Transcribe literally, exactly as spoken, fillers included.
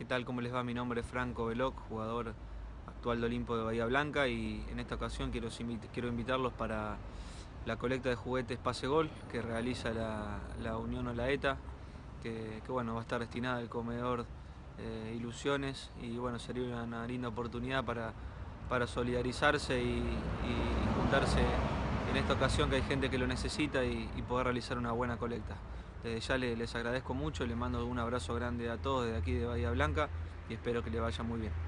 ¿Qué tal? ¿Cómo les va? Mi nombre es Franco Veloc, jugador actual de Olimpo de Bahía Blanca, y en esta ocasión quiero, quiero invitarlos para la colecta de juguetes Pase Gol que realiza la, la Unión Olaeta, que, que bueno, va a estar destinada al comedor eh, Ilusiones, y bueno, sería una linda oportunidad para, para solidarizarse y, y juntarse en esta ocasión que hay gente que lo necesita y, y poder realizar una buena colecta. Desde ya les agradezco mucho, les mando un abrazo grande a todos desde aquí de Bahía Blanca y espero que les vaya muy bien.